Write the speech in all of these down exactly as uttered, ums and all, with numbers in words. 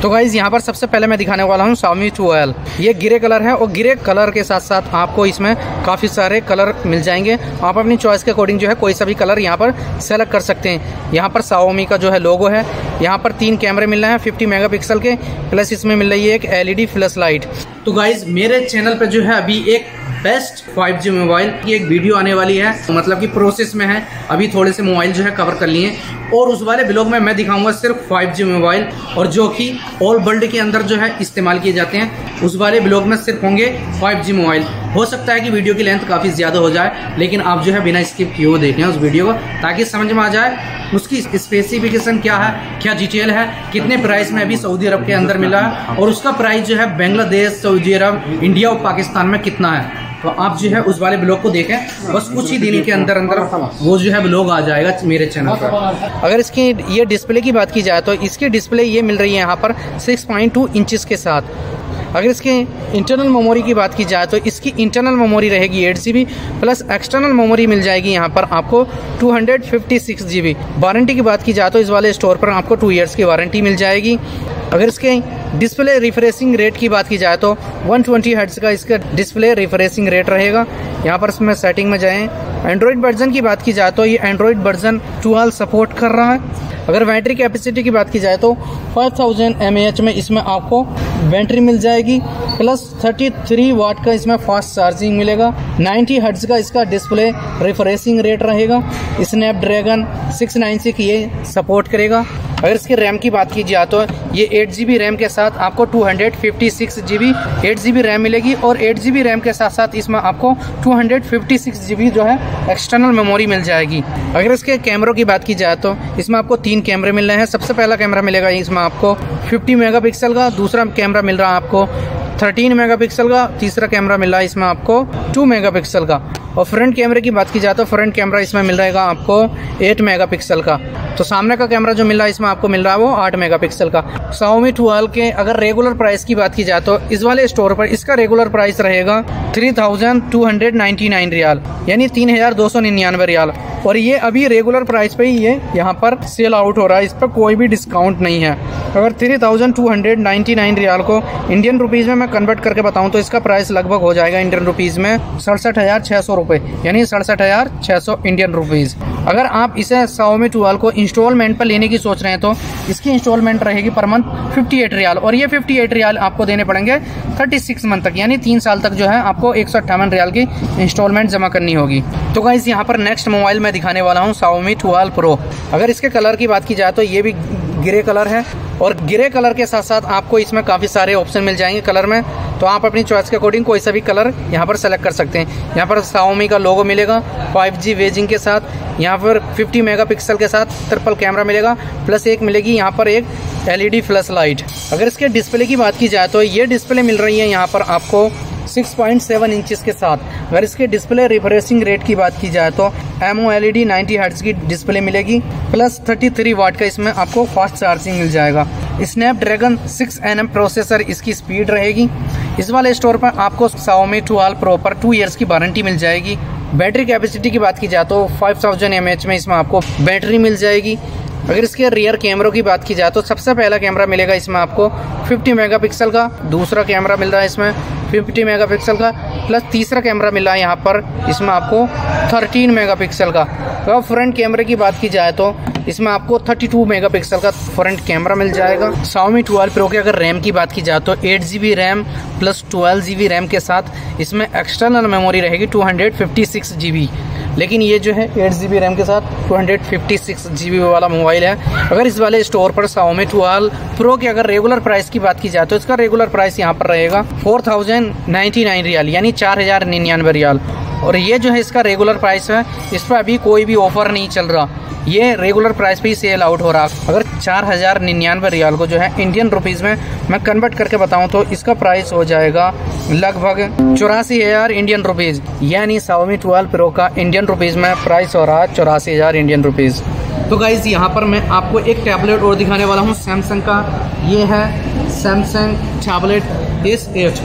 तो गाइज यहाँ पर सबसे पहले मैं दिखाने वाला हूँ Xiaomi ट्वेल्व। ये ग्रे कलर है और ग्रे कलर के साथ साथ आपको इसमें काफ़ी सारे कलर मिल जाएंगे। आप अपनी चॉइस के अकॉर्डिंग जो है कोई सा भी कलर यहाँ पर सेलेक्ट कर सकते हैं। यहाँ पर Xiaomi का जो है लोगो है। यहाँ पर तीन कैमरे मिल रहे हैं फिफ्टी मेगापिक्सल के, प्लस इसमें मिल रही है एक एलईडी फ्लैश लाइट। तो गाइज मेरे चैनल पर जो है अभी एक बेस्ट फाइव जी मोबाइल की एक वीडियो आने वाली है, तो मतलब कि प्रोसेस में है। अभी थोड़े से मोबाइल जो है कवर कर लिए और उस वाले ब्लॉग में मैं दिखाऊंगा सिर्फ फाइव जी मोबाइल और जो कि ऑल वर्ल्ड के अंदर जो है इस्तेमाल किए जाते हैं। उस वाले ब्लॉग में सिर्फ होंगे फाइव जी मोबाइल। हो सकता है कि वीडियो की लेंथ काफ़ी ज़्यादा हो जाए, लेकिन आप जो है बिना स्किप किए हुए देखें उस वीडियो को, ताकि समझ में आ जाए उसकी स्पेसिफिकेशन क्या है, क्या डिटेल है, कितने प्राइस में अभी सऊदी अरब के अंदर मिला है और उसका प्राइस जो है बांग्लादेश, सऊदी अरब, इंडिया और पाकिस्तान में कितना है। तो आप जो है उस वाले ब्लॉग को देखें, बस कुछ ही दिन के अंदर अंदर वो जो है ब्लॉग आ जाएगा मेरे चैनल पर। अगर इसकी ये डिस्प्ले की बात की जाए तो इसकी डिस्प्ले ये मिल रही है यहाँ पर सिक्स पॉइंट टू इंचेस के साथ। अगर इसके इंटरनल मेमोरी की बात की जाए तो इसकी इंटरनल मेमोरी रहेगी eight G B, plus external memory मिल जाएगी यहाँ पर आपको two fifty six G B. Warranty की बात की जाए तो इस वाले स्टोर पर आपको टू इयर्स की वारंटी मिल जाएगी। अगर इसके डिस्प्ले रिफ्रेशिंग रेट की बात की जाए तो वन ट्वेंटी हर्ट्ज का इसका डिस्प्ले रिफ्रेशिंग रेट रहेगा। यहाँ पर इसमें सेटिंग में जाएं। एंड्रॉइड वर्जन की बात की जाए तो ये एंड्रॉइड वर्जन ट्वेल्व सपोर्ट कर रहा है। अगर बैटरी कैपेसिटी की बात की जाए तो five thousand M A H में इसमें आपको बैटरी मिल जाएगी, प्लस थर्टी थ्री वाट का इसमें फास्ट चार्जिंग मिलेगा। नाइंटी हर्ट्ज का इसका डिस्प्ले रिफ्रेशिंग रेट रहेगा। स्नैपड्रैगन सिक्स नाइन सिक्स ये सपोर्ट करेगा। अगर इसकी रैम की बात की जाए तो ये एट जी बी रैम के साथ आपको two fifty six G B eight G B RAM मिलेगी और एट जी बी रैम के साथ साथ इसमें आपको two fifty six G B जो है एक्सटर्नल मेमोरी मिल जाएगी। अगर इसके कैमरों की बात की जाए तो इसमें आपको तीन कैमरे मिल रहे हैं। सबसे पहला कैमरा मिलेगा इसमें आपको फिफ्टी मेगापिक्सल का, दूसरा कैमरा मिल रहा है आपको थर्टीन मेगापिक्सल का, तीसरा कैमरा मिल रहा है इसमें आपको टू मेगापिक्सल का। और फ्रंट कैमरे की बात की जाए तो फ्रंट कैमरा इसमें मिल रहेगा आपको एट मेगापिक्सल का। तो सामने का कैमरा जो मिल रहा है इसमें आपको मिल रहा है वो आठ मेगापिक्सल का। Xiaomi ट्वेल्व के अगर रेगुलर प्राइस की बात की जाए तो इस वाले स्टोर पर इसका रेगुलर प्राइस रहेगा three thousand two hundred ninety nine riyal, यानी तीन हजार दो सौ निन्यानवे रियाल। और ये अभी रेगुलर प्राइस पे ही ये यहाँ पर सेल आउट हो रहा है, इस पर कोई भी डिस्काउंट नहीं है। अगर three thousand two hundred ninety nine riyal को इंडियन रुपीज़ में मैं कन्वर्ट करके बताऊँ तो इसका प्राइस लगभग हो जाएगा इंडियन रुपीज़ में सड़सठ हज़ार छः सौ रुपये, यानी सड़सठ हज़ार छः सौ इंडियन रुपीज़। अगर आप इसे Xiaomi ट्वेल्व को इंस्टॉलमेंट पर लेने की सोच रहे हैं तो इसकी इंस्टॉलमेंट रहेगी per month fifty eight riyal, और ये फिफ्टी एट रियाल आपको देने पड़ेंगे थर्टी सिक्स मंथ तक, यानी तीन साल तक जो है आपको एक सौ अट्ठावन रियाल की इंस्टॉलमेंट जमा करनी होगी। तो गाइस यहाँ पर नेक्स्ट मोबाइल मैं दिखाने वाला हूँ Xiaomi ट्वेल्व प्रो। अगर इसके कलर की बात की जाए तो ये भी ग्रे कलर है और ग्रे कलर के साथ साथ आपको इसमें काफ़ी सारे ऑप्शन मिल जाएंगे कलर में, तो आप अपनी चॉइस के अकॉर्डिंग कोई सा भी कलर यहाँ पर सेलेक्ट कर सकते हैं। यहाँ पर Xiaomi का लोगो मिलेगा फाइव जी वेजिंग के साथ, यहाँ पर फिफ्टी मेगापिक्सल के साथ ट्रिपल कैमरा मिलेगा, प्लस एक मिलेगी यहाँ पर एक एलईडी फ्लैश लाइट। अगर इसके डिस्प्ले की बात की जाए तो ये डिस्प्ले मिल रही है यहाँ पर आपको सिक्स पॉइंट सेवन इंचेस के साथ। अगर इसके डिस्प्ले रिफ्रेशिंग रेट की बात की जाए तो एमओएलईडी नाइंटी हर्ट्ज की डिस्प्ले मिलेगी, प्लस थर्टी थ्री वाट का इसमें आपको फास्ट चार्जिंग मिल जाएगा। Snapdragon six N M processor इसकी स्पीड रहेगी। इस वाले स्टोर पर आपको Xiaomi ट्वेल्व प्रो पर टू इयर्स की वारंटी मिल जाएगी। बैटरी कैपेसिटी की बात की जाए तो five thousand M A H में इसमें आपको बैटरी मिल जाएगी। अगर इसके रियर कैमरों की बात की जाए तो सबसे पहला कैमरा मिलेगा इसमें आपको फिफ्टी मेगापिक्सल का, दूसरा कैमरा मिल रहा है इसमें फिफ्टी मेगापिक्सल का, प्लस तीसरा कैमरा मिल रहा है यहाँ पर इसमें आपको थर्टीन मेगापिक्सल का। तो फ्रंट कैमरे की बात की जाए तो इसमें आपको थर्टी टू मेगापिक्सल का फ्रंट कैमरा मिल जाएगा। Xiaomi ट्वेल्व प्रो के अगर रैम की बात की जाए तो eight G B RAM plus twelve G B RAM के साथ इसमें एक्सटर्नल मेमोरी रहेगी two fifty six G B, लेकिन ये जो है एट जी बी रैम के साथ two fifty six G B वाला मोबाइल है। अगर इस वाले स्टोर पर Xiaomi ट्वेल्व प्रो के अगर रेगुलर प्राइस की बात की जाए तो इसका रेगुलर प्राइस यहाँ पर रहेगा four thousand ninety nine riyal, यानी चार हजार निन्यानवे रियाल। और ये जो है इसका रेगुलर प्राइस है, इस पर अभी कोई भी ऑफर नहीं चल रहा, ये रेगुलर प्राइस पे ही सेल आउट हो रहा। अगर चार हजार निन्यानवे रियाल को जो है इंडियन रुपीज़ में मैं कन्वर्ट करके बताऊं तो इसका प्राइस हो जाएगा लगभग चौरासी हजार इंडियन रुपीज़, यानी Xiaomi ट्वेल्व प्रो का इंडियन रुपीज़ में प्राइस हो रहा है चौरासी हजार इंडियन रुपीज़। तो गाइज यहाँ पर मैं आपको एक टैबलेट और दिखाने वाला हूँ सैमसंग का। ये है सैमसंग टैबलेट एस एट।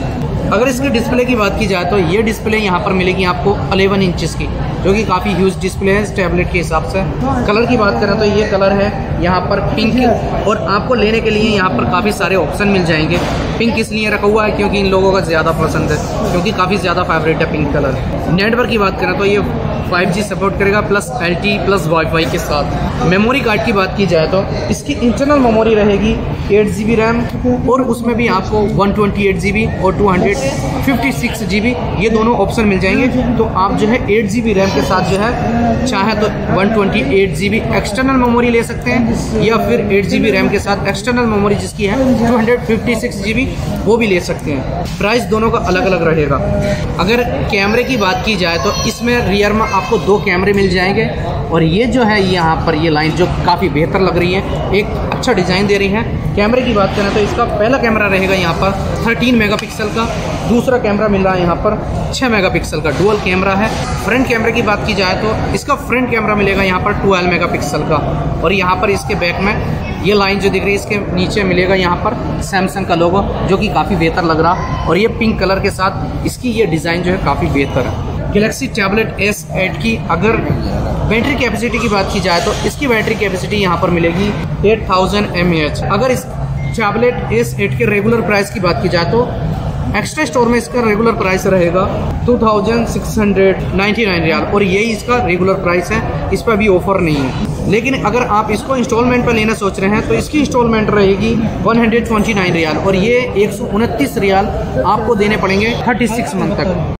अगर इसकी डिस्प्ले की बात की जाए तो ये डिस्प्ले यहाँ पर मिलेगी आपको इलेवन इंचेस की, जो कि काफ़ी ह्यूज डिस्प्ले है इस टैबलेट के हिसाब से। कलर की बात करें तो ये कलर है यहाँ पर पिंक, और आपको लेने के लिए यहाँ पर काफ़ी सारे ऑप्शन मिल जाएंगे। पिंक इसलिए रखा हुआ है क्योंकि इन लोगों का ज़्यादा पसंद है, क्योंकि काफ़ी ज़्यादा फेवरेट है पिंक कलर। नेटवर्क की बात करें तो ये फाइव जी सपोर्ट करेगा plus L T E plus wifi के साथ। मेमोरी कार्ड की बात की जाए तो इसकी इंटरनल मेमोरी रहेगी एट जी बी रैम, और उसमें भी आपको one twenty eight G B और two fifty six G B ये दोनों ऑप्शन मिल जाएंगे। तो आप जो है एट जी बी रैम के साथ जो है चाहे तो one twenty eight G B external memory ले सकते हैं, या फिर एट जी बी रैम के साथ एक्सटर्नल मेमोरी जिसकी है two fifty six G B वो भी ले सकते हैं। प्राइस दोनों का अलग अलग रहेगा। अगर कैमरे की बात की जाए तो इसमें रियर में आपको दो कैमरे मिल जाएंगे, और ये जो है यहाँ पर ये लाइन जो काफ़ी बेहतर लग रही है, एक अच्छा डिज़ाइन दे रही है। कैमरे की बात करें तो इसका पहला कैमरा रहेगा यहाँ पर थर्टीन मेगापिक्सल का, दूसरा कैमरा मिल रहा है यहाँ पर छह मेगापिक्सल का, डुअल कैमरा है। फ्रंट कैमरे की बात की जाए तो इसका फ्रंट कैमरा मिलेगा यहाँ पर ट्वेल्व मेगापिक्सल का, और यहाँ पर इसके बैक में ये लाइन जो दिख रही है इसके नीचे मिलेगा यहाँ पर सैमसंग का लोगो, जो कि काफ़ी बेहतर लग रहा, और ये पिंक कलर के साथ इसकी ये डिज़ाइन जो है काफ़ी बेहतर है। गैलेक्सी टैबलेट एस एट की अगर बैटरी कैपेसिटी की बात की जाए तो इसकी बैटरी कैपेसिटी यहाँ पर मिलेगी eight thousand M A H. अगर इस टैबलेट एस एट के रेगुलर प्राइस की बात की जाए तो एक्स्ट्रा स्टोर में इसका रेगुलर प्राइस रहेगा two thousand six hundred ninety nine riyal, और यही इसका रेगुलर प्राइस है, इस पर अभी ऑफर नहीं है। लेकिन अगर आप इसको इंस्टॉलमेंट पर लेना सोच रहे हैं तो इसकी इंस्टॉलमेंट रहेगी one hundred twenty nine riyal, और ये एक सौ उनतीस रियाल आपको देने पड़ेंगे थर्टी सिक्स मंथ तक।